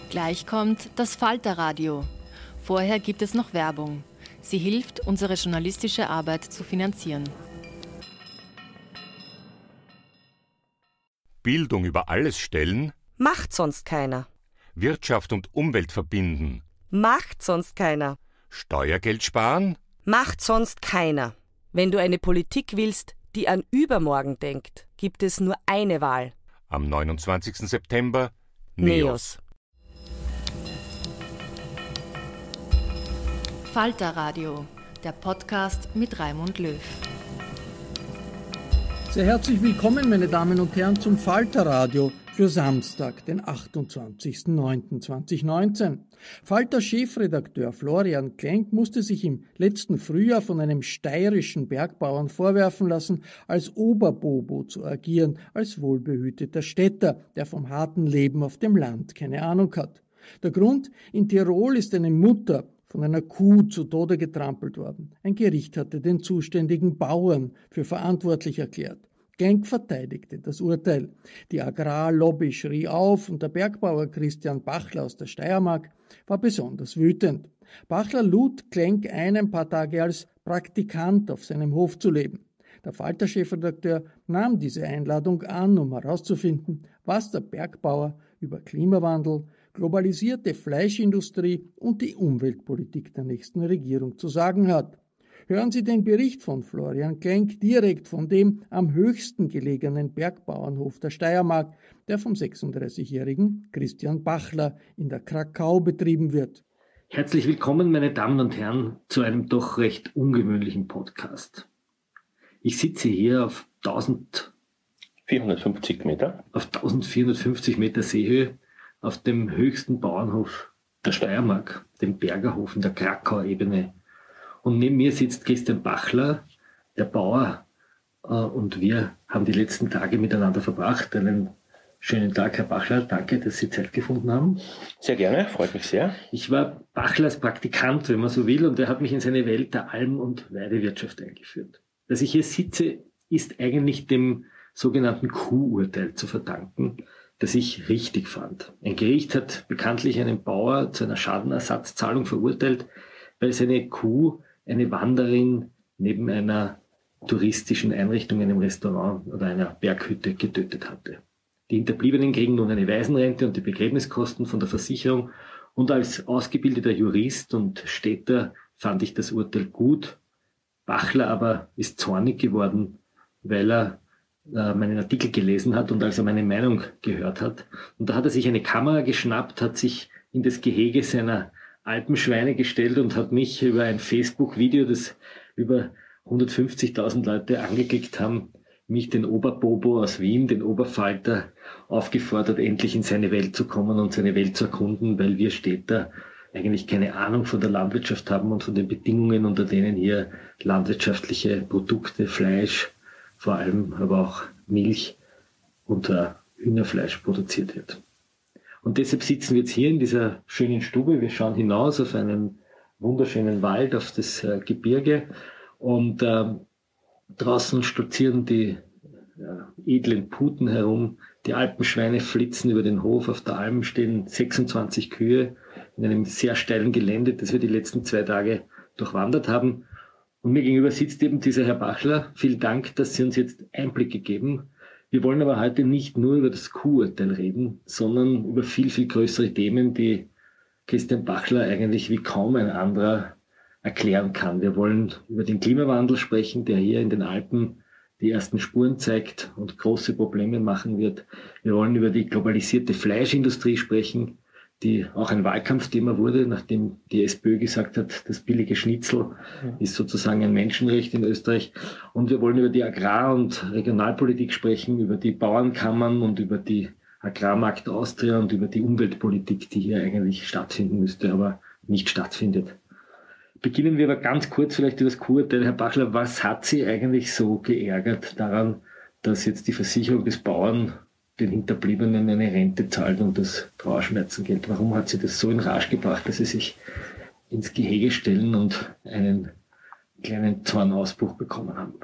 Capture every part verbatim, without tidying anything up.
Gleich kommt das Falter-Radio. Vorher gibt es noch Werbung. Sie hilft, unsere journalistische Arbeit zu finanzieren. Bildung über alles stellen? Macht sonst keiner. Wirtschaft und Umwelt verbinden? Macht sonst keiner. Steuergeld sparen? Macht sonst keiner. Wenn du eine Politik willst, die an übermorgen denkt, gibt es nur eine Wahl. Am neunundzwanzigsten September Neos. Falter-Radio, der Podcast mit Raimund Löw. Sehr herzlich willkommen, meine Damen und Herren, zum Falter-Radio für Samstag, den achtundzwanzigsten neunten zweitausendneunzehn. Falter-Chefredakteur Florian Klenk musste sich im letzten Frühjahr von einem steirischen Bergbauern vorwerfen lassen, als Oberbobo zu agieren, als wohlbehüteter Städter, der vom harten Leben auf dem Land keine Ahnung hat. Der Grund: in Tirol ist eine Mutter von einer Kuh zu Tode getrampelt worden. Ein Gericht hatte den zuständigen Bauern für verantwortlich erklärt. Klenk verteidigte das Urteil. Die Agrarlobby schrie auf und der Bergbauer Christian Bachler aus der Steiermark war besonders wütend. Bachler lud Klenk ein, ein paar Tage als Praktikant auf seinem Hof zu leben. Der Falter-Chefredakteur nahm diese Einladung an, um herauszufinden, was der Bergbauer über Klimawandel, globalisierte Fleischindustrie und die Umweltpolitik der nächsten Regierung zu sagen hat. Hören Sie den Bericht von Florian Klenk direkt von dem am höchsten gelegenen Bergbauernhof der Steiermark, der vom sechsunddreißigjährigen Christian Bachler in der Krakau betrieben wird. Herzlich willkommen, meine Damen und Herren, zu einem doch recht ungewöhnlichen Podcast. Ich sitze hier auf eintausendvierhundertfünfzig Meter. Auf eintausendvierhundertfünfzig Meter Seehöhe auf dem höchsten Bauernhof der Steiermark, dem Bergerhof in der Krakau-Ebene. Und neben mir sitzt Christian Bachler, der Bauer, äh, und wir haben die letzten Tage miteinander verbracht. Einen schönen Tag, Herr Bachler. Danke, dass Sie Zeit gefunden haben. Sehr gerne, freut mich sehr. Ich war Bachlers Praktikant, wenn man so will, und er hat mich in seine Welt der Alm- und Weidewirtschaft eingeführt. Dass ich hier sitze, ist eigentlich dem sogenannten Kuh-Urteil zu verdanken, das ich richtig fand. Ein Gericht hat bekanntlich einen Bauer zu einer Schadenersatzzahlung verurteilt, weil seine Kuh eine Wanderin neben einer touristischen Einrichtung, einem Restaurant oder einer Berghütte getötet hatte. Die Hinterbliebenen kriegen nun eine Waisenrente und die Begräbniskosten von der Versicherung. Und als ausgebildeter Jurist und Städter fand ich das Urteil gut. Bachler aber ist zornig geworden, weil er äh, meinen Artikel gelesen hat und als er meine Meinung gehört hat. Und da hat er sich eine Kamera geschnappt, hat sich in das Gehege seiner Alpenschweine gestellt und hat mich über ein Facebook-Video, das über hundertfünfzigtausend Leute angeklickt haben, mich, den Oberbobo aus Wien, den Oberfalter, aufgefordert, endlich in seine Welt zu kommen und seine Welt zu erkunden, weil wir Städter eigentlich keine Ahnung von der Landwirtschaft haben und von den Bedingungen, unter denen hier landwirtschaftliche Produkte, Fleisch, vor allem aber auch Milch und Hühnerfleisch produziert wird. Und deshalb sitzen wir jetzt hier in dieser schönen Stube. Wir schauen hinaus auf einen wunderschönen Wald, auf das äh, Gebirge. Und äh, draußen stolzieren die äh, edlen Puten herum. Die Alpenschweine flitzen über den Hof. Auf der Alm stehen sechsundzwanzig Kühe in einem sehr steilen Gelände, das wir die letzten zwei Tage durchwandert haben. Und mir gegenüber sitzt eben dieser Herr Bachler. Vielen Dank, dass Sie uns jetzt Einblicke geben. Wir wollen aber heute nicht nur über das Kuh-Urteil reden, sondern über viel, viel größere Themen, die Christian Bachler eigentlich wie kaum ein anderer erklären kann. Wir wollen über den Klimawandel sprechen, der hier in den Alpen die ersten Spuren zeigt und große Probleme machen wird. Wir wollen über die globalisierte Fleischindustrie sprechen, die auch ein Wahlkampfthema wurde, nachdem die SPÖ gesagt hat, das billige Schnitzel ist sozusagen ein Menschenrecht in Österreich. Und wir wollen über die Agrar- und Regionalpolitik sprechen, über die Bauernkammern und über die Agrarmarkt Austria und über die Umweltpolitik, die hier eigentlich stattfinden müsste, aber nicht stattfindet. Beginnen wir aber ganz kurz vielleicht über das Kuh-Urteil. Herr Bachler, was hat Sie eigentlich so geärgert daran, dass jetzt die Versicherung des Bauern den Hinterbliebenen eine Rente zahlt und das Trauerschmerzengeld? Warum hat Sie das so in Rage gebracht, dass Sie sich ins Gehege stellen und einen kleinen Zornausbruch bekommen haben?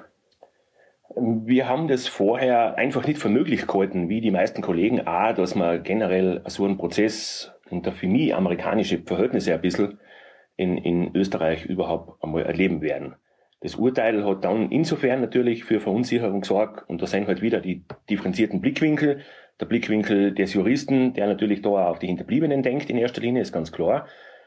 Wir haben das vorher einfach nicht für möglich gehalten, wie die meisten Kollegen, auch, dass man generell so einen Prozess und der für mich amerikanische Verhältnisse ein bisschen in, in Österreich überhaupt einmal erleben werden. Das Urteil hat dann insofern natürlich für Verunsicherung gesorgt und da sind halt wieder die differenzierten Blickwinkel. Der Blickwinkel des Juristen, der natürlich da auch auf die Hinterbliebenen denkt in erster Linie, ist ganz klar.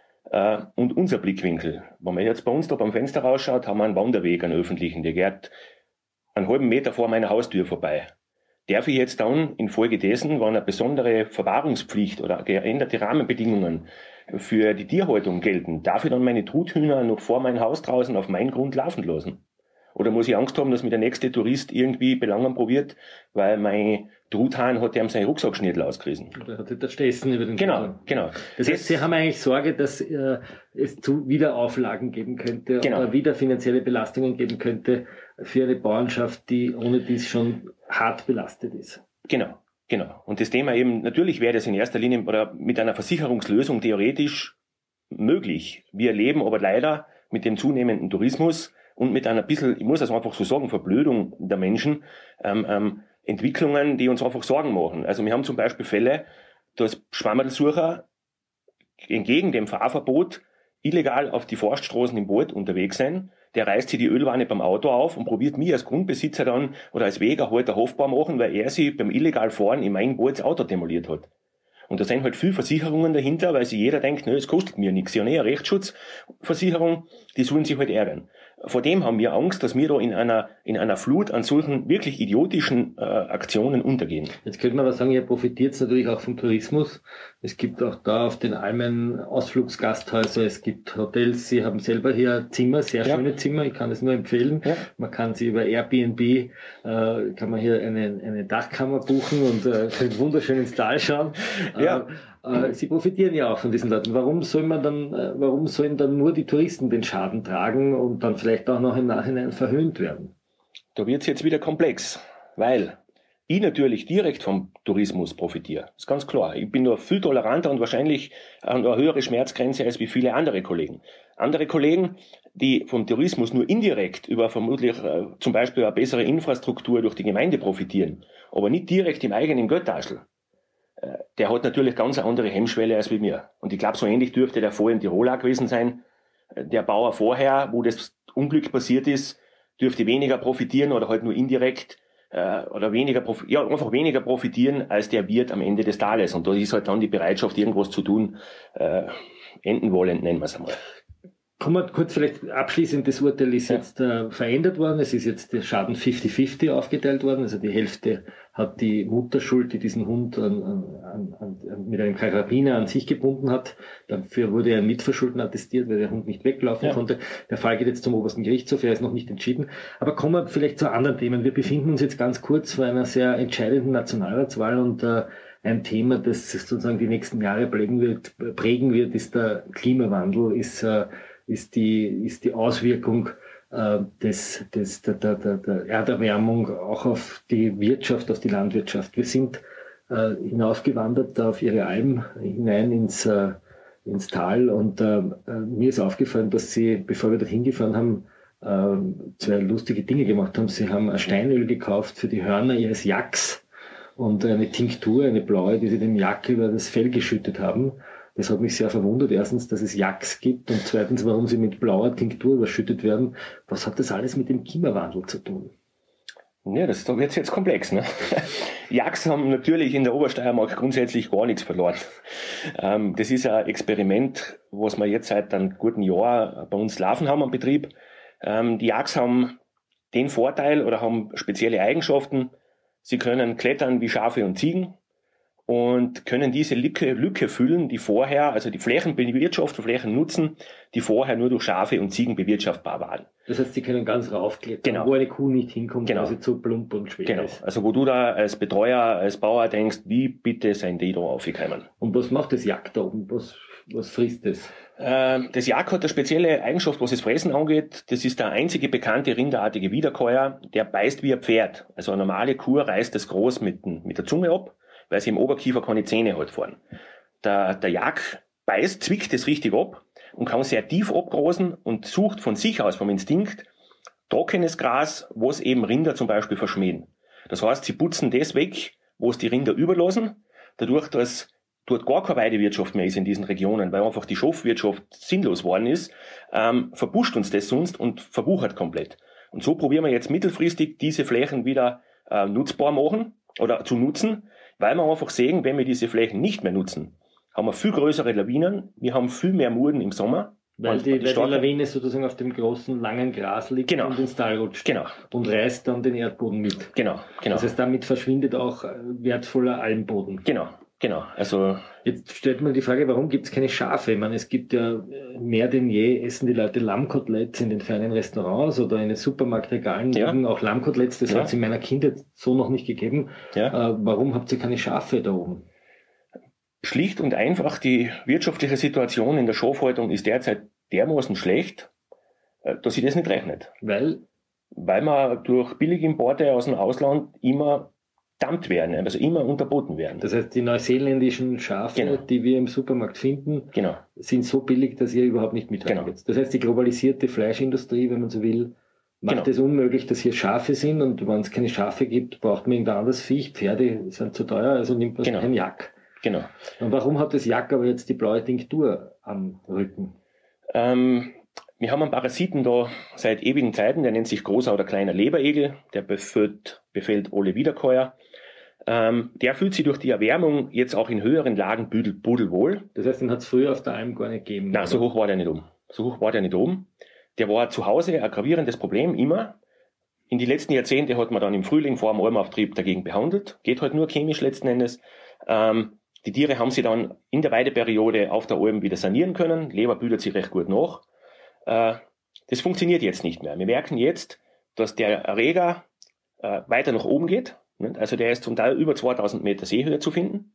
Und unser Blickwinkel, wenn man jetzt bei uns da beim Fenster rausschaut, haben wir einen Wanderweg, einen öffentlichen, der geht einen halben Meter vor meiner Haustür vorbei. Darf ich jetzt dann infolgedessen, wenn eine besondere Verwahrungspflicht oder geänderte Rahmenbedingungen für die Tierhaltung gelten, darf ich dann meine Truthühner noch vor mein Haus draußen auf meinen Grund laufen lassen? Oder muss ich Angst haben, dass mir der nächste Tourist irgendwie belangen probiert, weil mein Truthahn hat ihm seinen Rucksackschnittel ausgerissen? Oder hat der Stessen über den Genau, Körper. genau. Das heißt, Sie haben eigentlich Sorge, dass äh, es zu Wiederauflagen geben könnte Genau. oder wieder finanzielle Belastungen geben könnte für eine Bauernschaft, die ohne dies schon hart belastet ist. Genau, genau. Und das Thema eben, natürlich wäre das in erster Linie oder mit einer Versicherungslösung theoretisch möglich. Wir erleben aber leider mit dem zunehmenden Tourismus und mit einer bisschen, ich muss das einfach so sagen, Verblödung der Menschen, ähm, ähm, Entwicklungen, die uns einfach Sorgen machen. Also wir haben zum Beispiel Fälle, dass Schwammerlsucher entgegen dem Fahrverbot illegal auf die Forststraßen im Wald unterwegs sind. Der reißt sich die Ölwanne beim Auto auf und probiert mich als Grundbesitzer dann oder als Wegerhalter Hofbau machen, weil er sich beim illegal Fahren in meinem Wald das Auto demoliert hat. Und da sind halt viele Versicherungen dahinter, weil sich jeder denkt, nö, es kostet mir nichts. Ja, ne, eine Rechtsschutzversicherung, die sollen sich halt ärgern. Vor dem haben wir Angst, dass wir da in einer, in einer Flut an solchen wirklich idiotischen äh, Aktionen untergehen. Jetzt könnte man aber sagen, ihr profitiert natürlich auch vom Tourismus. Es gibt auch da auf den Almen Ausflugsgasthäuser, es gibt Hotels, Sie haben selber hier Zimmer, sehr ja. schöne Zimmer, ich kann es nur empfehlen. Ja. Man kann sie über Airbnb, äh, kann man hier eine, eine Dachkammer buchen und äh, können wunderschön ins Tal schauen. Ja. Äh, Sie profitieren ja auch von diesen Leuten. Warum soll man dann, äh, warum sollen dann nur die Touristen den Schaden tragen und dann vielleicht auch noch im Nachhinein verhöhnt werden? Da wird es jetzt wieder komplex, weil ich natürlich direkt vom Tourismus profitiere. Das ist ganz klar. Ich bin da viel toleranter und wahrscheinlich an eine höhere Schmerzgrenze als wie viele andere Kollegen. Andere Kollegen, die vom Tourismus nur indirekt über vermutlich äh, zum Beispiel eine bessere Infrastruktur durch die Gemeinde profitieren, aber nicht direkt im eigenen Geldtaschel, der hat natürlich ganz eine andere Hemmschwelle als wie mir. Und ich glaube, so ähnlich dürfte der Fall in Tirol auch gewesen sein. Der Bauer vorher, wo das Unglück passiert ist, dürfte weniger profitieren oder halt nur indirekt äh, oder weniger, ja, einfach weniger profitieren als der Wirt am Ende des Tales. Und da ist halt dann die Bereitschaft, irgendwas zu tun, äh, enden wollend, nennen wir es einmal. Kommen wir kurz vielleicht abschließend, das Urteil ist ja. jetzt äh, verändert worden. Es ist jetzt der Schaden fünfzig fünfzig aufgeteilt worden. Also die Hälfte hat die Mutter schuld, die diesen Hund an, an, an, mit einem Karabiner an sich gebunden hat. Dafür wurde er ein Mitverschulden attestiert, weil der Hund nicht weglaufen ja. konnte. Der Fall geht jetzt zum obersten Gerichtshof, er ist noch nicht entschieden. Aber kommen wir vielleicht zu anderen Themen. Wir befinden uns jetzt ganz kurz vor einer sehr entscheidenden Nationalratswahl und äh, ein Thema, das sozusagen die nächsten Jahre prägen wird, prägen wird ist der Klimawandel, ist äh, ist die, ist die Auswirkung äh, des, des, der, der, der Erderwärmung auch auf die Wirtschaft, auf die Landwirtschaft. Wir sind äh, hinaufgewandert auf ihre Alm hinein ins, äh, ins Tal und äh, mir ist aufgefallen, dass sie, bevor wir dorthin gefahren haben, äh, zwei lustige Dinge gemacht haben. Sie haben ein Steinöl gekauft für die Hörner ihres Jacks und eine Tinktur, eine blaue, die sie dem Jack über das Fell geschüttet haben. Das hat mich sehr verwundert. Erstens, dass es Jacks gibt und zweitens, warum sie mit blauer Tinktur überschüttet werden. Was hat das alles mit dem Klimawandel zu tun? Ja, das wird jetzt komplex, ne? Jacks haben natürlich in der Obersteiermark grundsätzlich gar nichts verloren. Ähm, das ist ein Experiment, was wir jetzt seit einem guten Jahr bei uns laufen haben am Betrieb. Ähm, die Jacks haben den Vorteil oder haben spezielle Eigenschaften. Sie können klettern wie Schafe und Ziegen und können diese Lücke, Lücke füllen, die vorher, also die Flächen bewirtschaften, Flächen nutzen, die vorher nur durch Schafe und Ziegen bewirtschaftbar waren. Das heißt, sie können ganz raufklettern, genau. wo eine Kuh nicht hinkommt, genau. weil sie zu plump und schwer genau. ist. Also wo du da als Betreuer, als Bauer denkst, wie bitte sind die da aufgekommen? Und was macht das Jack da oben? Was, was frisst das? Ähm, das Jack hat eine spezielle Eigenschaft, was das Fressen angeht. Das ist der einzige bekannte rinderartige Wiederkäuer, der beißt wie ein Pferd. Also eine normale Kuh reißt das groß mit, mit der Zunge ab, weil sie im Oberkiefer keine Zähne hat vorn. Der, der Jack beißt, zwickt das richtig ab und kann sehr tief abgrasen und sucht von sich aus, vom Instinkt, trockenes Gras, was eben Rinder zum Beispiel verschmähen. Das heißt, sie putzen das weg, wo es die Rinder überlassen, dadurch, dass dort gar keine Weidewirtschaft mehr ist in diesen Regionen, weil einfach die Schafwirtschaft sinnlos worden ist, ähm, verbuscht uns das sonst und verwuchert komplett. Und so probieren wir jetzt mittelfristig diese Flächen wieder äh, nutzbar machen oder zu nutzen, weil wir einfach sehen, wenn wir diese Flächen nicht mehr nutzen, haben wir viel größere Lawinen, wir haben viel mehr Murden im Sommer. Weil die, die, weil die Lawine sozusagen auf dem großen, langen Gras liegt genau. und ins Tal rutscht. Genau. Und reißt dann den Erdboden mit. Genau, genau. Das heißt, damit verschwindet auch wertvoller Almboden. Genau, genau. Also jetzt stellt man die Frage, warum gibt es keine Schafe? Ich meine, es gibt ja mehr denn je, essen die Leute Lammkoteletts in den feinen Restaurants oder in den Supermarktregalen ja. liegen auch Lammkoteletts. Das ja. hat es in meiner Kindheit so noch nicht gegeben. Ja. Äh, warum habt ihr keine Schafe da oben? Schlicht und einfach, die wirtschaftliche Situation in der Schafhaltung ist derzeit dermaßen schlecht, dass sich das nicht rechnet. Weil? Weil wir durch Billigimporte aus dem Ausland immer dumpt werden, also immer unterboten werden. Das heißt, die neuseeländischen Schafe, genau. die wir im Supermarkt finden, genau. sind so billig, dass ihr überhaupt nicht mithalten genau. Das heißt, die globalisierte Fleischindustrie, wenn man so will, macht genau. es unmöglich, dass hier Schafe sind, und wenn es keine Schafe gibt, braucht man irgendein anderes Viech. Pferde sind zu teuer, also nimmt man genau. kein Jack. Genau. Und warum hat das Jack aber jetzt die blaue Tinktur am Rücken? Ähm, wir haben einen Parasiten da seit ewigen Zeiten, der nennt sich großer oder kleiner Leberegel, der befällt, befällt alle Wiederkäuer. Ähm, der fühlt sich durch die Erwärmung jetzt auch in höheren Lagen pudelwohl. Das heißt, den hat es früher auf der Alm gar nicht gegeben? Nein, so hoch war der nicht oben. So hoch war der nicht oben. Der war zu Hause ein gravierendes Problem, immer. In die letzten Jahrzehnte hat man dann im Frühling vor dem Almauftrieb dagegen behandelt. Geht halt nur chemisch letzten Endes. Ähm, Die Tiere haben sie dann in der Weideperiode auf der Alm wieder sanieren können. Leber bildet sich recht gut nach. Äh, das funktioniert jetzt nicht mehr. Wir merken jetzt, dass der Erreger äh, weiter nach oben geht. Also der ist zum Teil über zweitausend Meter Seehöhe zu finden.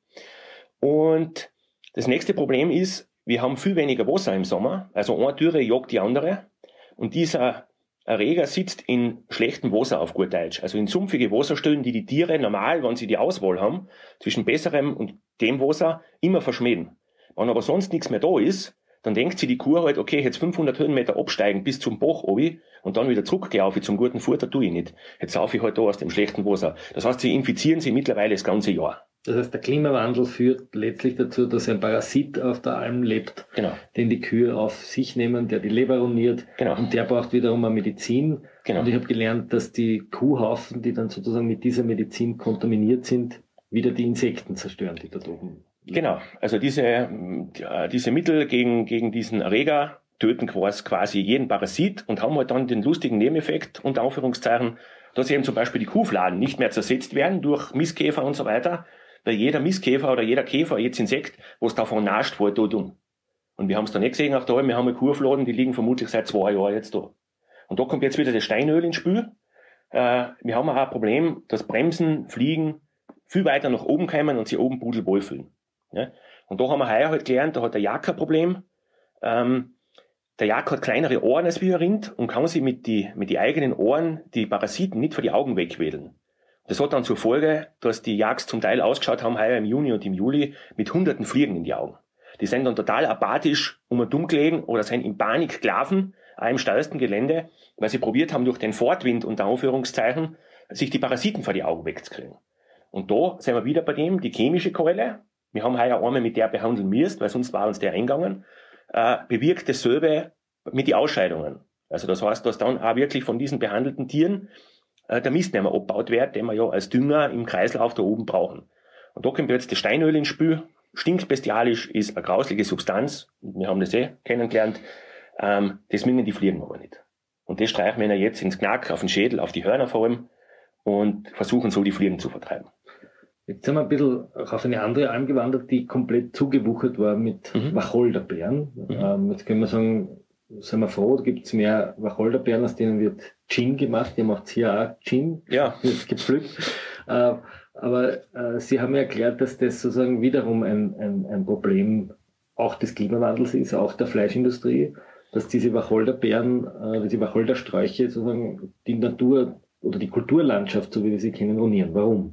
Und das nächste Problem ist, wir haben viel weniger Wasser im Sommer. Also eine Dürre jagt die andere. Und dieser Erreger sitzt in schlechtem Wasser auf gut Deutsch, also in sumpfige Wasserstellen, die die Tiere normal, wenn sie die Auswahl haben, zwischen besserem und dem Wasser immer verschmähen. Wenn aber sonst nichts mehr da ist, dann denkt sie die Kuh halt, okay, jetzt fünfhundert Höhenmeter absteigen bis zum Bach obi und dann wieder zurücklaufen zum guten Futter tue ich nicht. Jetzt laufe ich halt da aus dem schlechten Wasser. Das heißt, sie infizieren sie mittlerweile das ganze Jahr. Das heißt, der Klimawandel führt letztlich dazu, dass ein Parasit auf der Alm lebt, genau. den die Kühe auf sich nehmen, der die Leber ruiniert, genau. und der braucht wiederum eine Medizin. Genau. Und ich habe gelernt, dass die Kuhhaufen, die dann sozusagen mit dieser Medizin kontaminiert sind, wieder die Insekten zerstören, die dort oben liegen. Genau, also diese, diese Mittel gegen, gegen diesen Erreger töten quasi jeden Parasit und haben halt dann den lustigen Nebeneffekt, unter Anführungszeichen, dass eben zum Beispiel die Kuhfladen nicht mehr zersetzt werden durch Mistkäfer und so weiter, weil jeder Mistkäfer oder jeder Käfer, jedes Insekt, was davon nascht, fällt da um. Und wir haben es da nicht gesehen, auch da, wir haben eine Kuhfladen, die liegen vermutlich seit zwei Jahren jetzt da. Und da kommt jetzt wieder das Steinöl ins Spiel. Äh, wir haben auch ein Problem, dass Bremsen, Fliegen viel weiter nach oben kommen und sie oben pudelwohl fühlen. Ja? Und da haben wir heuer halt gelernt, da hat der Jack ein Problem. Ähm, der Jack hat kleinere Ohren als wie ein Rind und kann sich mit die, mit die eigenen Ohren die Parasiten nicht vor die Augen wegquälen. Das hat dann zur Folge, dass die Jacks zum Teil ausgeschaut haben, heuer im Juni und im Juli, mit hunderten Fliegen in die Augen. Die sind dann total apathisch um und dumm gelegen oder sind in Panik gelaufen, auch im steilsten Gelände, weil sie probiert haben, durch den Fortwind, unter Anführungszeichen, sich die Parasiten vor die Augen wegzukriegen. Und da sind wir wieder bei dem, die chemische Keule, wir haben heuer einmal mit der behandeln müssen, weil sonst war uns der eingegangen, äh, bewirkt dasselbe mit den Ausscheidungen. Also das heißt, dass dann auch wirklich von diesen behandelten Tieren äh, der Mist nicht mehr abgebaut wird, den wir ja als Dünger im Kreislauf da oben brauchen. Und da kommt jetzt das Steinöl ins Spiel, stinkt bestialisch, ist eine grausliche Substanz, wir haben das eh kennengelernt, ähm, das mögen die Fliegen aber nicht. Und das streichen wir jetzt ins Knack, auf den Schädel, auf die Hörner vor allem und versuchen so die Fliegen zu vertreiben. Jetzt sind wir ein bisschen auch auf eine andere Alm gewandert, die komplett zugewuchert war mit mhm. Wacholderbeeren. Mhm. Ähm, jetzt können wir sagen, sind wir froh, da gibt es mehr Wacholderbeeren, aus denen wird Gin gemacht. Ihr macht hier auch Gin, ja. wird gepflückt. Äh, aber äh, Sie haben ja erklärt, dass das sozusagen wiederum ein, ein, ein Problem auch des Klimawandels ist, auch der Fleischindustrie, dass diese Wacholderbeeren, äh, diese Wacholdersträuche sozusagen die Natur oder die Kulturlandschaft, so wie wir sie kennen, ruinieren. Warum?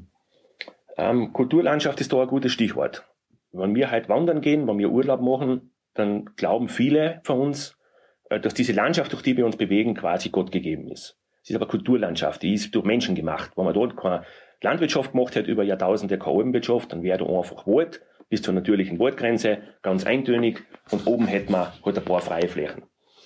Ähm, Kulturlandschaft ist da ein gutes Stichwort. Wenn wir halt wandern gehen, wenn wir Urlaub machen, dann glauben viele von uns, äh, dass diese Landschaft, durch die wir uns bewegen, quasi Gott gegeben ist. Es ist aber Kulturlandschaft, die ist durch Menschen gemacht. Wenn man dort keine Landwirtschaft gemacht hat, über Jahrtausende keine Alpenwirtschaft, dann wäre da einfach Wald, bis zur natürlichen Waldgrenze, ganz eintönig, und oben hätten wir halt ein paar freie Flächen.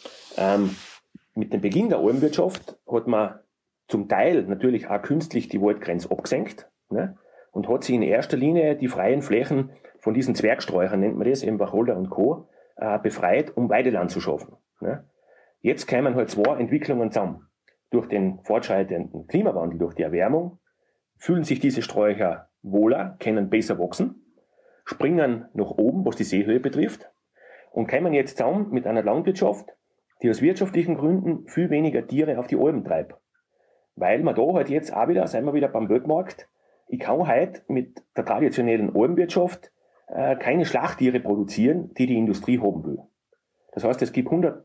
Ähm, mit dem Beginn der Almwirtschaft hat man zum Teil natürlich auch künstlich die Waldgrenze abgesenkt, ne, und hat sich in erster Linie die freien Flächen von diesen Zwergsträuchern, nennt man das, eben Wacholder und Co., äh, befreit, um Weideland zu schaffen. Ne. Jetzt kämen halt zwei Entwicklungen zusammen. Durch den fortschreitenden Klimawandel, durch die Erwärmung, fühlen sich diese Sträucher wohler, können besser wachsen, springen nach oben, was die Seehöhe betrifft, und kommen jetzt zusammen mit einer Landwirtschaft, die aus wirtschaftlichen Gründen viel weniger Tiere auf die Alpen treibt. Weil man da halt jetzt auch wieder, sind wir wieder beim Weltmarkt, ich kann halt mit der traditionellen Alpenwirtschaft äh, keine Schlachttiere produzieren, die die Industrie haben will. Das heißt, es gibt hundert,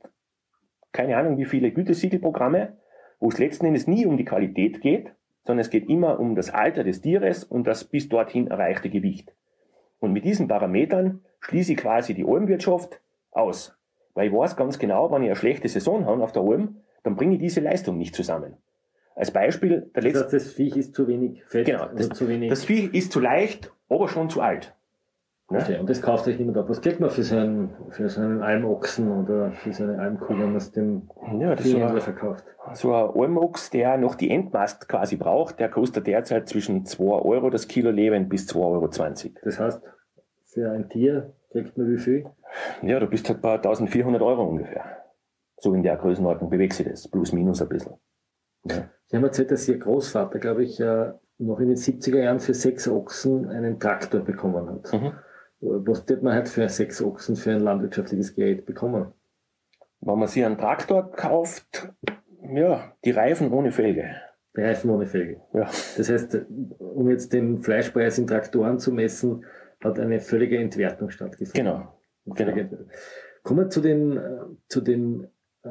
keine Ahnung wie viele Gütesiegelprogramme, wo es letzten Endes nie um die Qualität geht, sondern es geht immer um das Alter des Tieres und das bis dorthin erreichte Gewicht. Und mit diesen Parametern schließe ich quasi die Almwirtschaft aus. Weil ich weiß ganz genau, wenn ich eine schlechte Saison habe auf der Alm, dann bringe ich diese Leistung nicht zusammen. Als Beispiel, der letzte. Das heißt, das Viech ist zu wenig fett. Genau, das, zu wenig. Das Vieh ist zu leicht, aber schon zu alt. Ne? Okay, und das kauft euch niemand ab. Was kriegt man für so einen, für so einen Almochsen oder für so eine Almkuh, wenn man es dem ja, das so Viehhändler verkauft? So ein Almochs, der noch die Endmast quasi braucht, der kostet derzeit zwischen zwei Euro das Kilo Leben bis zwei Euro zwanzig. Das heißt, für ein Tier kriegt man wie viel? Ja, du bist halt bei eintausendvierhundert Euro ungefähr. So in der Größenordnung bewegt sich das, plus minus ein bisschen. Ja. Sie haben erzählt, dass Ihr Großvater, glaube ich, noch in den siebziger Jahren für sechs Ochsen einen Traktor bekommen hat. Mhm. Was tut man halt für sechs Ochsen für ein landwirtschaftliches Gerät bekommen? Wenn man sich einen Traktor kauft, ja, die Reifen ohne Felge. Die Reifen ohne Felge. Ja. Das heißt, um jetzt den Fleischpreis in Traktoren zu messen, hat eine völlige Entwertung stattgefunden. Genau. genau. Kommen wir zu den, zu den äh,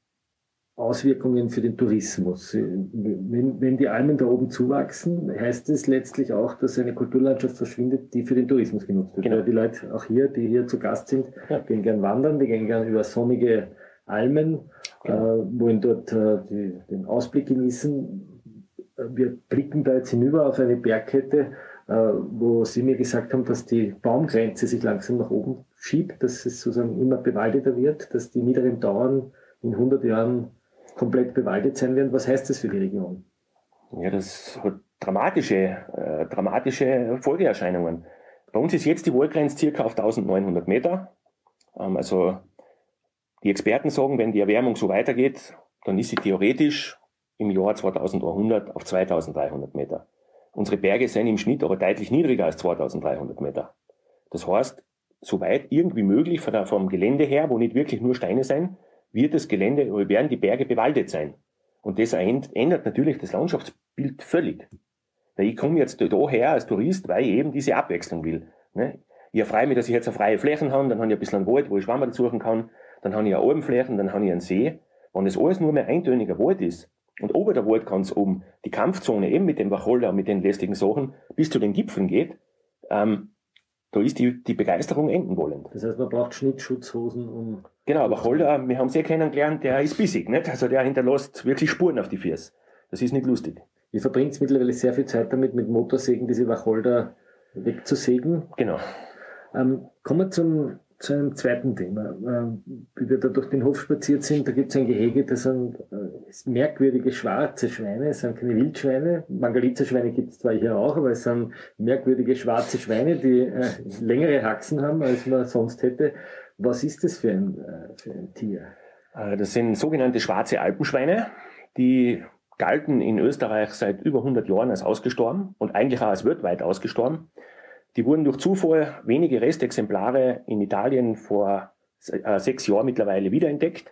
Auswirkungen für den Tourismus. Wenn, wenn die Almen da oben zuwachsen, heißt es letztlich auch, dass eine Kulturlandschaft verschwindet, die für den Tourismus genutzt wird. Genau. Die Leute auch hier, die hier zu Gast sind, ja. gehen gern wandern, die gehen gern über sonnige Almen, genau. äh, wollen dort äh, die, den Ausblick genießen. Wir blicken da jetzt hinüber auf eine Bergkette, äh, wo Sie mir gesagt haben, dass die Baumgrenze sich langsam nach oben schiebt, dass es sozusagen immer bewaldeter wird, dass die niederen Dauern in hundert Jahren komplett bewaldet sein werden. Was heißt das für die Region? Ja, das hat dramatische, äh, dramatische Folgeerscheinungen. Bei uns ist jetzt die Waldgrenze circa auf eintausendneunhundert Meter. Ähm, also die Experten sagen, wenn die Erwärmung so weitergeht, dann ist sie theoretisch im Jahr zweitausendeinhundert auf zweitausenddreihundert Meter. Unsere Berge sind im Schnitt aber deutlich niedriger als zweitausenddreihundert Meter. Das heißt, soweit irgendwie möglich von der, vom Gelände her, wo nicht wirklich nur Steine sind, wird das Gelände, oder werden die Berge bewaldet sein. Und das ändert natürlich das Landschaftsbild völlig. Weil ich komme jetzt daher als Tourist, weil ich eben diese Abwechslung will. Ne? Ich erfreue mich, dass ich jetzt eine freie Flächen habe, dann habe ich ein bisschen einen Wald, wo ich Schwammerl suchen kann, dann habe ich eine Alpenflächen, dann habe ich einen See. Wenn das alles nur mehr eintöniger Wald ist, und ober der Wald ganz oben die Kampfzone eben mit dem Wacholder und mit den lästigen Sachen bis zu den Gipfeln geht, ähm, da ist die, die Begeisterung enden wollend. Das heißt, man braucht Schnittschutzhosen, um... Genau, Wacholder, wir haben sehr kennengelernt, der ist bissig, nicht? Also der hinterlässt wirklich Spuren auf die Füße. Das ist nicht lustig. Ihr verbringt mittlerweile sehr viel Zeit damit, mit Motorsägen diese Wacholder wegzusägen. Genau. Ähm, kommen wir zum, zu einem zweiten Thema. Ähm, wie wir da durch den Hof spaziert sind, da gibt es ein Gehege, das sind äh, merkwürdige schwarze Schweine, es sind keine Wildschweine. Mangalitzer-Schweine gibt es zwar hier auch, aber es sind merkwürdige schwarze Schweine, die äh, längere Haxen haben, als man sonst hätte. Was ist das für ein, äh, für ein Tier? Das sind sogenannte schwarze Alpenschweine, die galten in Österreich seit über hundert Jahren als ausgestorben und eigentlich auch als weltweit ausgestorben. Die wurden durch Zufall wenige Restexemplare in Italien vor äh, sechs Jahren mittlerweile wiederentdeckt.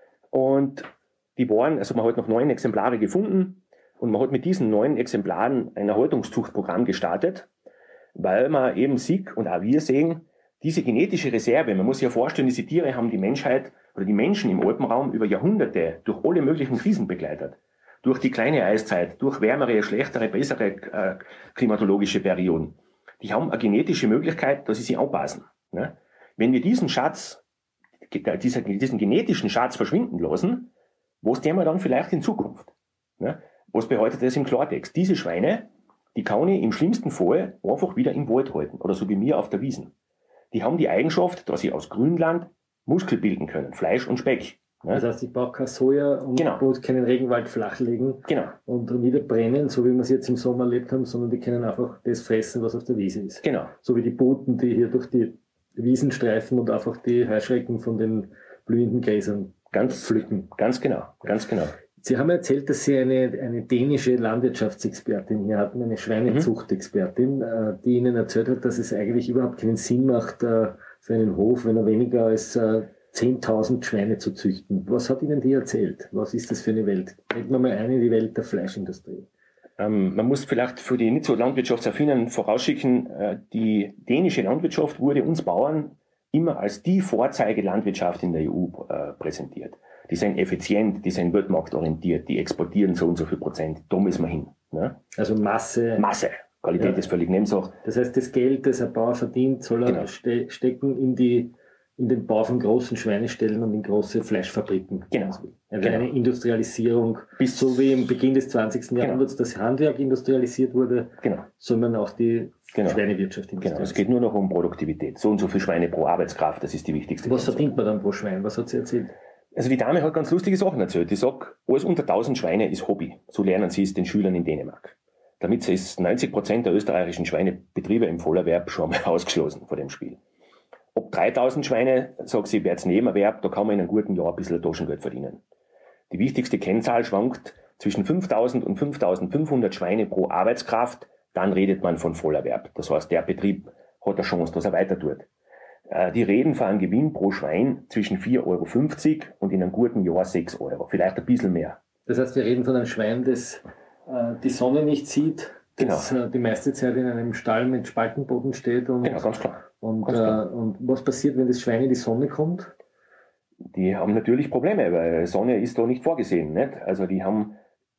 Und die waren, also man hat noch neun Exemplare gefunden und man hat mit diesen neun Exemplaren ein Erhaltungszuchtprogramm gestartet, weil man eben sieht und auch wir sehen, diese genetische Reserve, man muss sich ja vorstellen, diese Tiere haben die Menschheit oder die Menschen im Alpenraum über Jahrhunderte durch alle möglichen Krisen begleitet. Durch die kleine Eiszeit, durch wärmere, schlechtere, bessere äh, klimatologische Perioden. Die haben eine genetische Möglichkeit, dass sie sich anpassen. Ne? Wenn wir diesen Schatz, diesen, diesen genetischen Schatz verschwinden lassen, was tun wir dann vielleicht in Zukunft? Ne? Was bedeutet das im Klartext? Diese Schweine die kann ich im schlimmsten Fall einfach wieder im Wald halten oder so wie mir auf der Wiesn. Die haben die Eigenschaft, dass sie aus Grünland Muskel bilden können, Fleisch und Speck. Ne? Das heißt, ich brauche kein Soja und genau. muss keinen Regenwald flachlegen genau. und wieder brennen, so wie wir es jetzt im Sommer erlebt haben, sondern die können einfach das fressen, was auf der Wiese ist. Genau. So wie die Boten, die hier durch die Wiesen streifen und einfach die Heuschrecken von den blühenden Gräsern ganz pflücken. Ganz genau, ganz genau. Sie haben erzählt, dass Sie eine, eine dänische Landwirtschaftsexpertin hier hatten, eine Schweinezuchtexpertin, mhm. die Ihnen erzählt hat, dass es eigentlich überhaupt keinen Sinn macht, für einen Hof, wenn er weniger als zehntausend Schweine zu züchten. Was hat Ihnen die erzählt? Was ist das für eine Welt? Treten wir mal ein in die Welt der Fleischindustrie. Ähm, man muss vielleicht für die nicht so landwirtschaftsaffinen vorausschicken, äh, die dänische Landwirtschaft wurde uns Bauern immer als die Vorzeigelandwirtschaft in der E U äh, präsentiert. Die sind effizient, die sind weltmarktorientiert, die exportieren so und so viel Prozent. Da müssen wir hin. Ne? Also Masse. Masse. Qualität ja. ist völlig Nebensache. Das heißt, das Geld, das ein Bauer verdient, soll er genau. ste- stecken in die in den Bau von großen Schweineställen und in große Fleischfabriken. Genau. Also genau. eine Industrialisierung, bis so wie im Beginn des zwanzigsten genau. Jahrhunderts das Handwerk industrialisiert wurde, genau. soll man auch die genau. Schweinewirtschaft industrialisieren. Genau, es geht nur noch um Produktivität. So und so viele Schweine pro Arbeitskraft, das ist die wichtigste. Was verdient man dann pro Schwein? Was hat sie erzählt? Also die Dame hat ganz lustige Sachen erzählt. Die sagt, alles unter tausend Schweine ist Hobby. So lernen sie es den Schülern in Dänemark. Damit ist neunzig Prozent der österreichischen Schweinebetriebe im Vollerwerb schon mal ausgeschlossen vor dem Spiel. Ob dreitausend Schweine, sagt sie, wäre jetzt Nebenerwerb, da kann man in einem guten Jahr ein bisschen Taschengeld verdienen. Die wichtigste Kennzahl schwankt zwischen fünftausend und fünftausendfünfhundert Schweine pro Arbeitskraft, dann redet man von Vollerwerb. Das heißt, der Betrieb hat eine Chance, dass er weiter tut. Die reden von einem Gewinn pro Schwein zwischen vier Euro fünfzig und in einem guten Jahr sechs Euro, vielleicht ein bisschen mehr. Das heißt, wir reden von einem Schwein, das äh, die Sonne nicht sieht, das genau. äh, die meiste Zeit in einem Stall mit Spaltenboden steht. Und, genau, ganz klar. Und, ganz klar. Äh, und was passiert, wenn das Schwein in die Sonne kommt? Die haben natürlich Probleme, weil Sonne ist da nicht vorgesehen. Nicht? Also die haben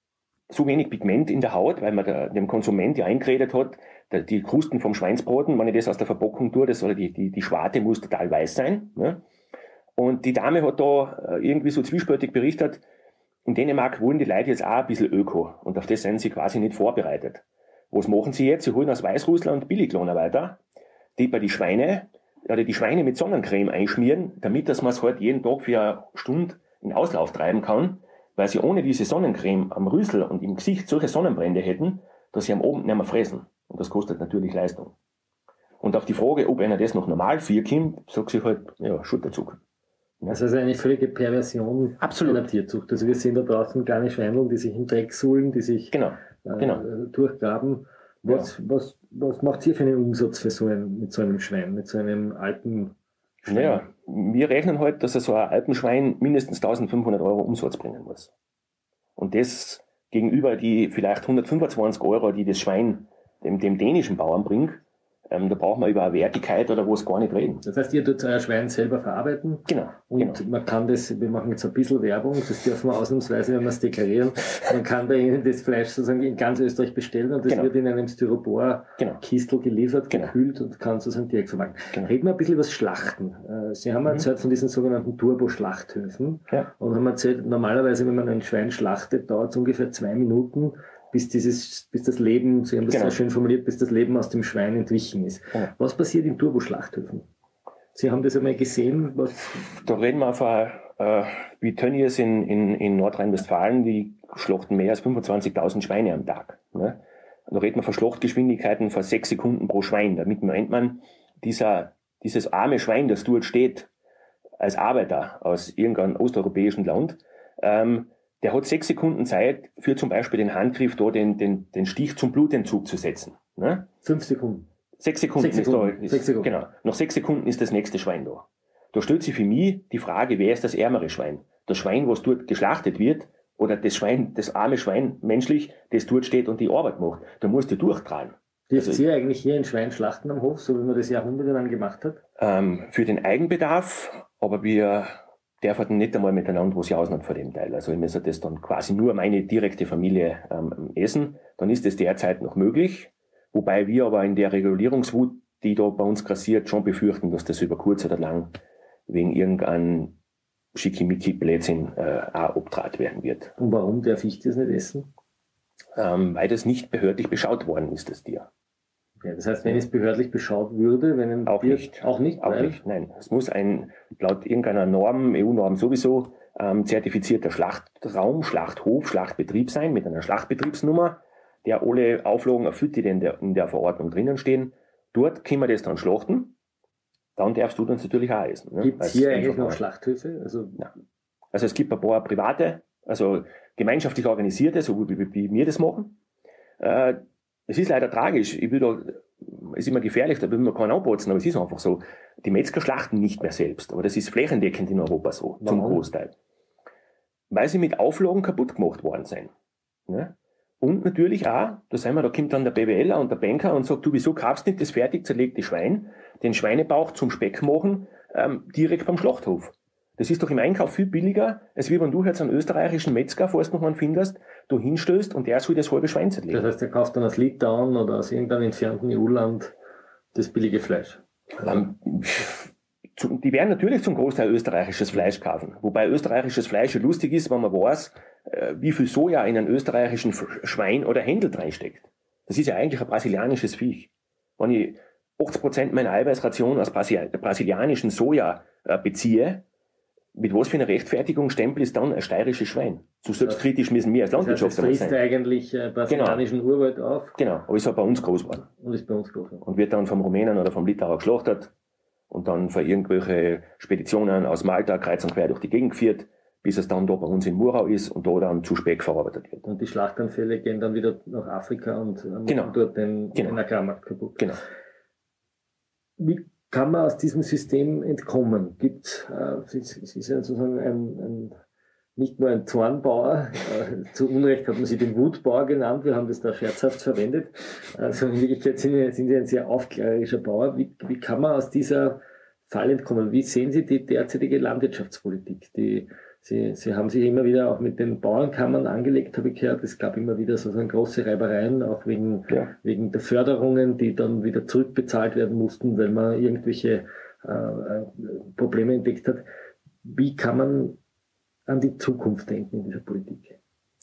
so wenig Pigment in der Haut, weil man der, dem Konsument ja eingeredet hat, der, die Krusten vom Schweinsbraten, wenn ich das aus der Verpackung tue, das soll die, die, die Schwarte muss total weiß sein. Ne? Und die Dame hat da irgendwie so zwiespältig berichtet, in Dänemark wollen die Leute jetzt auch ein bisschen Öko und auf das sind sie quasi nicht vorbereitet. Was machen sie jetzt? Sie holen aus Weißrussland Billiglohnarbeiter, die bei die Schweine, oder die Schweine mit Sonnencreme einschmieren, damit dass man es halt jeden Tag für eine Stunde in Auslauf treiben kann, weil sie ohne diese Sonnencreme am Rüssel und im Gesicht solche Sonnenbrände hätten, dass sie am Abend nicht mehr fressen. Und das kostet natürlich Leistung. Und auf die Frage, ob einer das noch normal vorkommt, sagt sie halt, ja, Schutterzug. Ja. Das ist eine völlige Perversion Absolut. einer Tierzucht. Also wir sehen da draußen kleine Schweineln, die sich im Dreck suhlen, die sich genau. Äh, genau. durchgraben. Was, ja. was, was macht ihr für einen Umsatz für so ein, mit so einem Schwein, mit so einem alten Schwein? Naja, wir rechnen halt, dass so ein Alpenschwein mindestens eintausendfünfhundert Euro Umsatz bringen muss. Und das gegenüber die vielleicht hundertfünfundzwanzig Euro, die das Schwein dem, dem dänischen Bauern bringt, ähm, da braucht man über eine Wertigkeit oder was gar nicht reden. Das heißt, ihr tut euer Schwein selber verarbeiten. Genau. Und genau. man kann das, wir machen jetzt ein bisschen Werbung, das dürfen wir ausnahmsweise, wenn wir es deklarieren. Man kann bei Ihnen das Fleisch sozusagen in ganz Österreich bestellen und das genau. wird in einem Styropor-Kistel genau. geliefert, genau. gekühlt und kann sozusagen direkt vermarkten. Genau. Reden wir ein bisschen über das Schlachten. Sie haben mhm. erzählt von diesen sogenannten Turbo-Schlachthöfen ja. und haben erzählt, normalerweise, wenn man ein Schwein schlachtet, dauert es ungefähr zwei Minuten, bis dieses, bis das Leben, Sie haben das genau. sehr schön formuliert, bis das Leben aus dem Schwein entwichen ist. Ja. Was passiert in Turbo-Schlachthöfen? Sie haben das einmal gesehen? Was da reden wir von, äh, wie Tönnies in, in, in Nordrhein-Westfalen, die schlachten mehr als fünfundzwanzigtausend Schweine am Tag. Ne? Da reden wir von Schlachtgeschwindigkeiten von sechs Sekunden pro Schwein. Damit meint man, dieser, dieses arme Schwein, das dort steht, als Arbeiter aus irgendeinem osteuropäischen Land, ähm, der hat sechs Sekunden Zeit, für zum Beispiel den Handgriff da den, den, den Stich zum Blutentzug zu setzen. Ne? Fünf Sekunden. Sechs Sekunden, sechs Sekunden. Ist da. Ist, sechs Sekunden. Genau. Nach sechs Sekunden ist das nächste Schwein da. Da stellt sich für mich die Frage, wer ist das ärmere Schwein? Das Schwein, was dort geschlachtet wird, oder das Schwein, das arme Schwein, menschlich, das dort steht und die Arbeit macht. Da musst du durchtragen. Dürft also, ihr eigentlich hier ein Schwein schlachten am Hof, so wie man das jahrhundertelang gemacht hat? Ähm, für den Eigenbedarf, aber wir dürfen nicht einmal miteinander was jausen von dem Teil. Also ich müsste das dann quasi nur meine direkte Familie ähm, essen. Dann ist das derzeit noch möglich. Wobei wir aber in der Regulierungswut, die da bei uns grassiert, schon befürchten, dass das über kurz oder lang wegen irgendeinem Schickimicki-Blödsinn äh, auch obtrat werden wird. Und warum darf ich das nicht essen? ähm, weil das nicht behördlich beschaut worden ist, das Tier. Okay, das heißt, wenn es behördlich beschaut würde, wenn ein Auch Tier, nicht. Auch nicht? Auch weil? nicht, nein. Es muss ein, laut irgendeiner Norm, E U-Norm sowieso, ähm, zertifizierter Schlachtraum, Schlachthof, Schlachtbetrieb sein mit einer Schlachtbetriebsnummer, der alle Auflagen erfüllt, die in der, in der Verordnung drinnen stehen. Dort können wir das dann schlachten. Dann darfst du das natürlich auch essen. Ne? Gibt es hier eigentlich noch Schlachthöfe? Also, ja. Also es gibt ein paar private, also gemeinschaftlich organisierte, so wie, wie, wie wir das machen. Äh, es ist leider tragisch. Ich will da, es ist immer gefährlich, da will man keinen anbotzen, aber es ist einfach so. Die Metzger schlachten nicht mehr selbst, aber das ist flächendeckend in Europa so, Warum? zum Großteil. Weil sie mit Auflagen kaputt gemacht worden sind. Ne? Und natürlich auch, da, sind wir, da kommt dann der BWLer und der Banker und sagt, du, wieso kaufst nicht das fertig zerlegte Schwein, den Schweinebauch zum Speck machen, ähm, direkt beim Schlachthof. Das ist doch im Einkauf viel billiger, als wie wenn du jetzt einen österreichischen Metzger, falls du noch einen findest, du hinstößt und der soll das halbe Schwein zerlegen. Das heißt, er kauft dann aus Litauen oder aus irgendeinem entfernten E U-Land das billige Fleisch. Ähm, die werden natürlich zum Großteil österreichisches Fleisch kaufen. Wobei österreichisches Fleisch ja lustig ist, wenn man weiß, wie viel Soja in einen österreichischen Schwein oder Händel reinsteckt. Das ist ja eigentlich ein brasilianisches Viech. Wenn ich achtzig Prozent meiner Eiweißration aus brasilianischen Soja beziehe, mit was für einer Rechtfertigungsstempel ist dann ein steirisches Schwein? So selbstkritisch müssen wir als Landwirtschaft sein. Das frisst eigentlich äh, brasilianischen genau. Urwald auf. Genau, aber ist halt bei uns groß geworden. Und ist bei uns groß geworden. Und wird dann vom Rumänen oder vom Litauer geschlachtet und dann für irgendwelche Speditionen aus Malta kreuz und quer durch die Gegend geführt, bis es dann da bei uns in Murau ist und da dann zu Speck verarbeitet wird. Und die Schlachtanfälle gehen dann wieder nach Afrika und machen genau. dort den, genau. den Agrarmarkt kaputt. Genau. Wie kann man aus diesem System entkommen? Gibt, äh, es ist ja sozusagen ein, ein, nicht nur ein Zornbauer, äh, zu Unrecht hat man sie den Wutbauer genannt, wir haben das da scherzhaft verwendet. Also in Wirklichkeit sind, sind Sie ein sehr aufklärerischer Bauer. Wie, wie kann man aus dieser Falle entkommen? Wie sehen Sie die derzeitige Landwirtschaftspolitik? Die, Sie, Sie haben sich immer wieder auch mit den Bauernkammern angelegt, habe ich gehört. Es gab immer wieder sozusagen große Reibereien, auch wegen, ja. wegen der Förderungen, die dann wieder zurückbezahlt werden mussten, weil man irgendwelche äh, Probleme entdeckt hat. Wie kann man an die Zukunft denken in dieser Politik?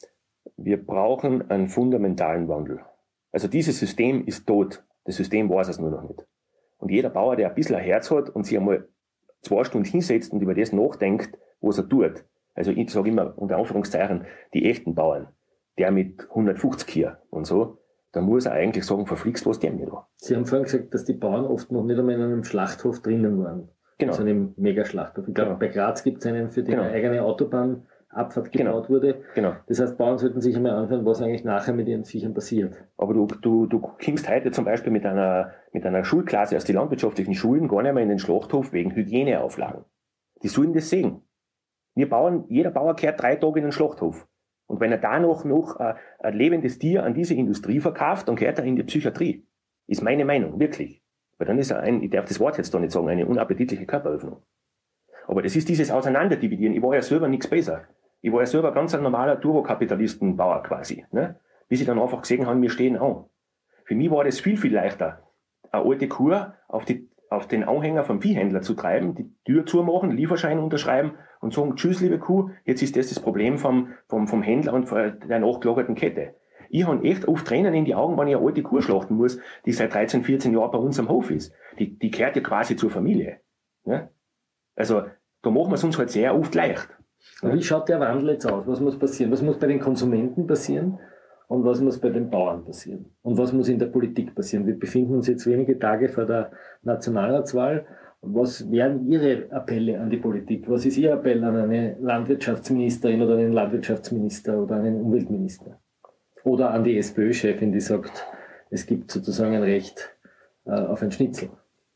Wir brauchen einen fundamentalen Wandel. Also dieses System ist tot. Das System weiß es nur noch nicht. Und jeder Bauer, der ein bisschen ein Herz hat und sich einmal zwei Stunden hinsetzt und über das nachdenkt, was er tut. Also ich sage immer unter Anführungszeichen, die echten Bauern, der mit hundertfünfzig Kühe und so, da muss er eigentlich sagen, verflixt, was der mir da. Sie haben vorhin gesagt, dass die Bauern oft noch nicht einmal in einem Schlachthof drinnen waren. Genau. Also einem Megaschlachthof. Ich glaube, genau. bei Graz gibt es einen, für den genau. eine eigene Autobahnabfahrt gebaut genau. wurde. Genau. Das heißt, Bauern sollten sich einmal anschauen, was eigentlich nachher mit ihren Viechern passiert. Aber du, du, du kommst heute zum Beispiel mit einer, mit einer Schulklasse aus den landwirtschaftlichen Schulen gar nicht mehr in den Schlachthof wegen Hygieneauflagen. Die sollen das sehen. Wir Bauern, jeder Bauer kehrt drei Tage in den Schlachthof. Und wenn er da noch, noch äh, ein lebendes Tier an diese Industrie verkauft, dann kehrt er in die Psychiatrie. Ist meine Meinung, wirklich. Weil dann ist er ein, ich darf das Wort jetzt da nicht sagen, eine unappetitliche Körperöffnung. Aber das ist dieses Auseinanderdividieren. Ich war ja selber nichts besser. Ich war ja selber ganz ein normaler Turbokapitalistenbauer quasi. Ne? Bis ich dann einfach gesehen habe, wir stehen an. Für mich war das viel, viel leichter, eine alte Kuh auf, die, auf den Anhänger vom Viehhändler zu treiben, die Tür zumachen, Lieferschein unterschreiben und sagen, tschüss, liebe Kuh, jetzt ist das das Problem vom, vom, vom Händler und der nachgelagerten Kette. Ich habe echt oft Tränen in die Augen, wenn ich eine alte Kuh schlachten muss, die seit dreizehn, vierzehn Jahren bei uns am Hof ist. Die, die gehört ja quasi zur Familie. Ne? Also, da machen wir es uns halt sehr oft leicht. Und wie schaut der Wandel jetzt aus? Was muss passieren? Was muss bei den Konsumenten passieren? Und was muss bei den Bauern passieren? Und was muss in der Politik passieren? Wir befinden uns jetzt wenige Tage vor der Nationalratswahl. Was wären Ihre Appelle an die Politik? Was ist Ihr Appell an eine Landwirtschaftsministerin oder einen Landwirtschaftsminister oder einen Umweltminister? Oder an die SPÖ-Chefin, die sagt, es gibt sozusagen ein Recht äh, auf ein Schnitzel?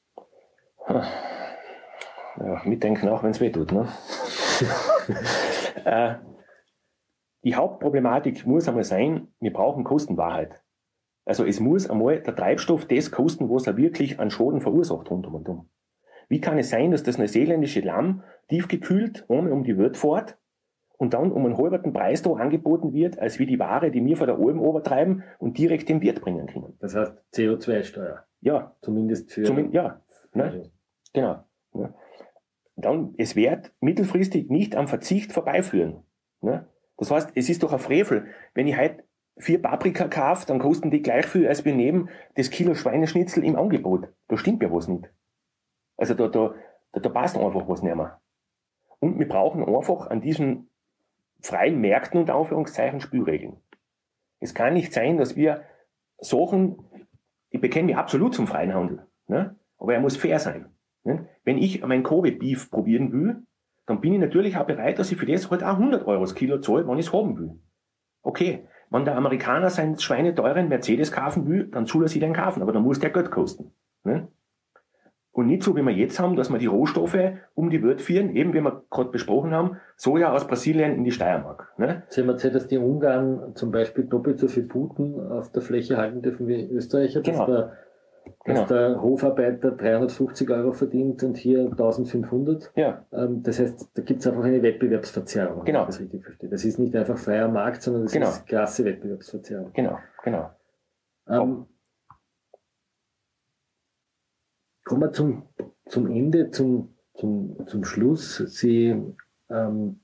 Ja, mitdenken auch, wenn es weh tut. Ne? äh, die Hauptproblematik muss einmal sein, wir brauchen Kostenwahrheit. Also es muss einmal der Treibstoff das kosten, was er wirklich an Schaden verursacht rund um und um. Wie kann es sein, dass das neuseeländische Lamm tiefgekühlt einmal um die Welt fährt und dann um einen halben Preis da angeboten wird, als wie die Ware, die wir von der Alm obertreiben und direkt dem Wirt bringen können? Das heißt C O zwei Steuer. Ja. Zumindest für... Zumindest, ja. Ne? Genau. Ne? Dann, es wird mittelfristig nicht am Verzicht vorbeiführen. Ne? Das heißt, es ist doch ein Frevel, wenn ich heute vier Paprika kauft, dann kosten die gleich viel, als wir nehmen das Kilo Schweineschnitzel im Angebot. Da stimmt ja was nicht. Also da, da, da, da passt einfach was nicht mehr. Und wir brauchen einfach an diesen freien Märkten unter Anführungszeichen Spielregeln. Es kann nicht sein, dass wir Sachen, ich bekenne mich absolut zum freien Handel, ne? Aber er muss fair sein. Ne? Wenn ich mein Kobe-Beef probieren will, dann bin ich natürlich auch bereit, dass ich für das halt auch hundert Euro das Kilo zahle, wenn ich es haben will. Okay, wenn der Amerikaner seinen schweineteuren Mercedes kaufen will, dann soll er sich den kaufen, aber dann muss der Geld kosten. Ne? Und nicht so, wie wir jetzt haben, dass wir die Rohstoffe um die Welt führen, eben wie wir gerade besprochen haben, Soja aus Brasilien in die Steiermark. Ne? Sie haben erzählt, dass die Ungarn zum Beispiel doppelt so viel Puten auf der Fläche halten dürfen wie Österreicher, dass, genau. der, dass genau. der Hofarbeiter dreihundertfünfzig Euro verdient und hier eintausendfünfhundert. Ja. Ähm, das heißt, da gibt es einfach eine Wettbewerbsverzerrung, genau. wenn ich das richtig verstehe. Das ist nicht einfach freier Markt, sondern das genau. ist krasse Wettbewerbsverzerrung. Genau, genau. Ähm, Kommen wir zum, zum Ende, zum, zum, zum Schluss. Sie ähm,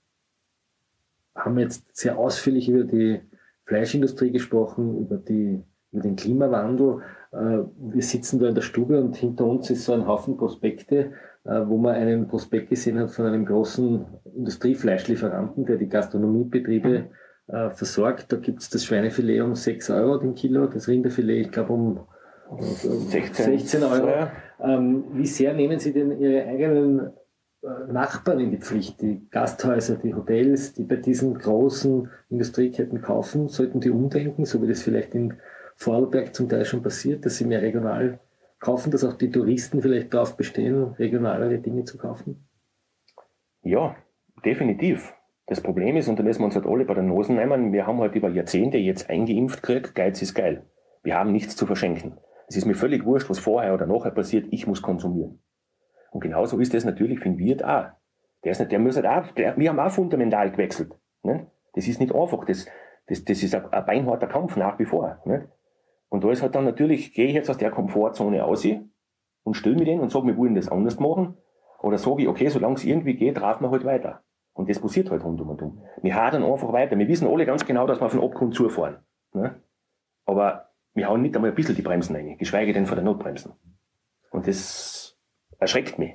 haben jetzt sehr ausführlich über die Fleischindustrie gesprochen, über, die, über den Klimawandel. Äh, wir sitzen da in der Stube und hinter uns ist so ein Haufen Prospekte, äh, wo man einen Prospekt gesehen hat von einem großen Industriefleischlieferanten, der die Gastronomiebetriebe äh, versorgt. Da gibt es das Schweinefilet um sechs Euro den Kilo, das Rinderfilet, ich glaube, um sechzehn Euro. Ähm, wie sehr nehmen Sie denn Ihre eigenen äh, Nachbarn in die Pflicht? Die Gasthäuser, die Hotels, die bei diesen großen Industrieketten kaufen, sollten die umdenken, so wie das vielleicht in Vorarlberg zum Teil schon passiert, dass sie mehr regional kaufen, dass auch die Touristen vielleicht darauf bestehen, regionalere Dinge zu kaufen? Ja, definitiv. Das Problem ist, und da müssen wir uns halt alle bei der Nase nehmen, wir haben halt über Jahrzehnte jetzt eingeimpft gekriegt, Geiz ist geil. Wir haben nichts zu verschenken. Es ist mir völlig wurscht, was vorher oder nachher passiert, ich muss konsumieren. Und genauso ist das natürlich für den Wirt auch. Der, ist nicht, der muss halt auch, der, wir haben auch fundamental gewechselt. Ne? Das ist nicht einfach, das, das, das ist ein, ein beinharter Kampf nach wie vor. Ne? Und da ist halt dann natürlich, gehe ich jetzt aus der Komfortzone raus und stelle mir den und sage, wir wollen das anders machen. Oder sage ich, okay, solange es irgendwie geht, rauf wir halt weiter. Und das passiert halt rundum und um. Wir hadern einfach weiter. Wir wissen alle ganz genau, dass wir auf den Abgrund zufahren. Ne? Aber wir hauen nicht einmal ein bisschen die Bremsen rein, geschweige denn von der Notbremsen. Und das erschreckt mich.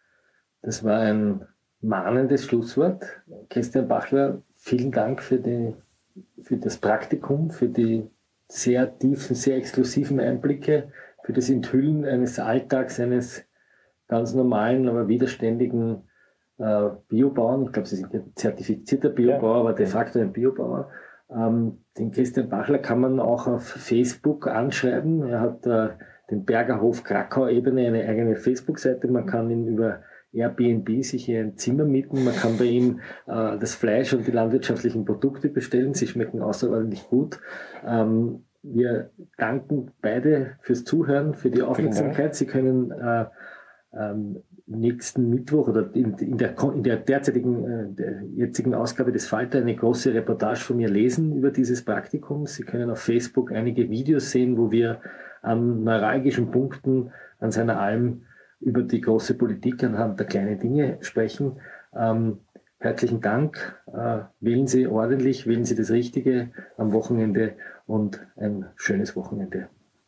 Das war ein mahnendes Schlusswort. Christian Bachler, vielen Dank für, die, für das Praktikum, für die sehr tiefen, sehr exklusiven Einblicke, für das Enthüllen eines Alltags, eines ganz normalen, aber widerständigen äh, Biobauern. Ich glaube, Sie sind ein zertifizierter Biobauer, ja. aber de facto ein Biobauer. Ähm, den Christian Bachler kann man auch auf Facebook anschreiben. Er hat äh, den Bergerhof Krakau-Ebene eine eigene Facebook-Seite. Man kann ihn über Airbnb sich hier ein Zimmer mieten. Man kann bei ihm äh, das Fleisch und die landwirtschaftlichen Produkte bestellen. Sie schmecken außerordentlich gut. Ähm, wir danken beide fürs Zuhören, für die Aufmerksamkeit. Sie können äh, ähm, nächsten Mittwoch oder in, in, der, in der derzeitigen, äh, der jetzigen Ausgabe des Falter eine große Reportage von mir lesen über dieses Praktikum. Sie können auf Facebook einige Videos sehen, wo wir an neuralgischen Punkten an seiner Alm über die große Politik anhand der kleinen Dinge sprechen. Ähm, herzlichen Dank. Äh, wählen Sie ordentlich, wählen Sie das Richtige am Wochenende und ein schönes Wochenende.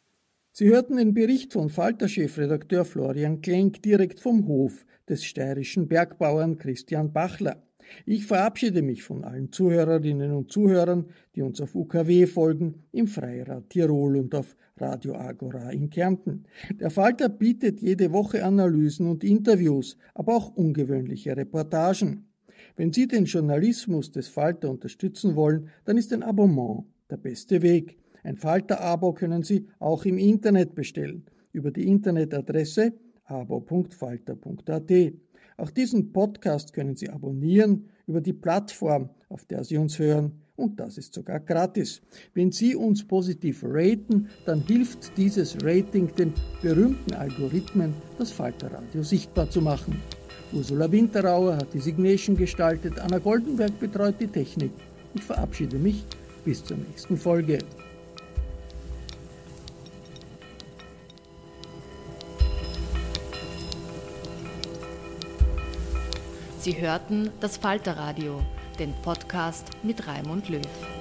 Sie hörten den Bericht von Falter-Chefredakteur Florian Klenk direkt vom Hof des steirischen Bergbauern Christian Bachler. Ich verabschiede mich von allen Zuhörerinnen und Zuhörern, die uns auf U K W folgen, im Freirad Tirol und auf Radio Agora in Kärnten. Der Falter bietet jede Woche Analysen und Interviews, aber auch ungewöhnliche Reportagen. Wenn Sie den Journalismus des Falter unterstützen wollen, dann ist ein Abonnement der beste Weg. Ein Falter-Abo können Sie auch im Internet bestellen, über die Internetadresse abo punkt falter punkt a t. Auch diesen Podcast können Sie abonnieren über die Plattform, auf der Sie uns hören, und das ist sogar gratis. Wenn Sie uns positiv raten, dann hilft dieses Rating den berühmten Algorithmen, das Falterradio sichtbar zu machen. Ursula Winterauer hat die Signation gestaltet, Anna Goldenberg betreut die Technik. Ich verabschiede mich, bis zur nächsten Folge. Sie hörten das Falterradio, den Podcast mit Raimund Löw.